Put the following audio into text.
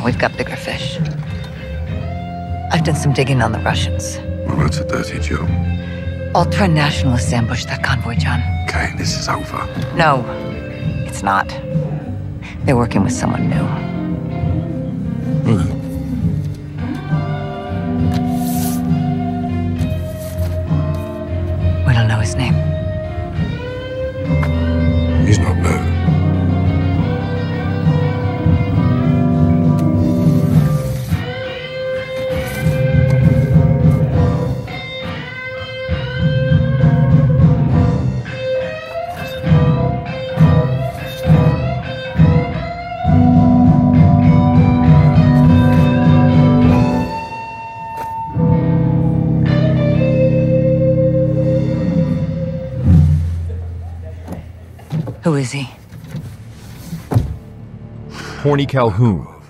We've got bigger fish. I've done some digging on the Russians. Well, that's a dirty job. Ultra-nationalists ambushed that convoy, John. Okay, this is over. No, it's not. They're working with someone new. We don't know his name. He's not new. Who is he? Horny Calhoun,